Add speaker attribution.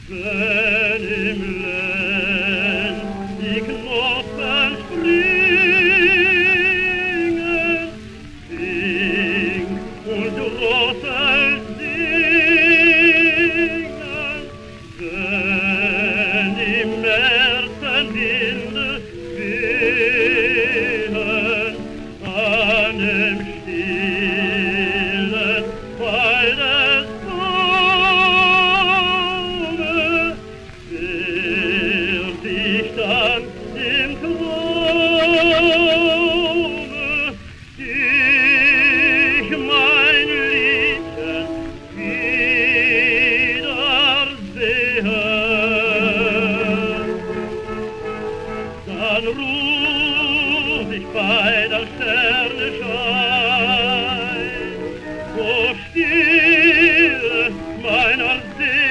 Speaker 1: Wenn im Lend die Knospen springen, sing und Rossel singen, wenn im Märzenwinde wehen, an dem stillen Fall des Baumes, wird ich dann im Traume dich, mein Liebchen, wiedersehen. Dann ruf ich bei der Sterne Schein, so still meiner Seele